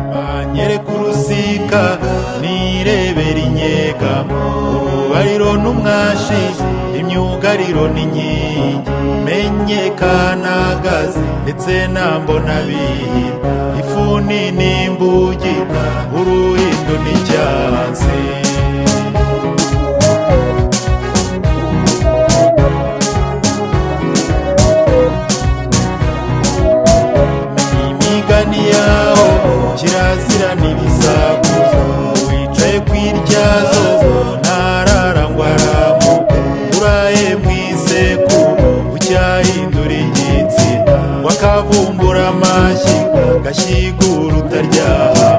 banyere kurusika nirebera inyegamo urubariro n'umwashi imyugariro n'inkingi menyekanagazi ndetse nambona bihi ifuni n'imbugi uruhindo n'icyansi yaho kirazira n'ibisakuzo wicaye kwiryazo ntararangwaramu uraye mwiseku ucyahindura igitsina wakavumbura amashyi gashigura utaryaha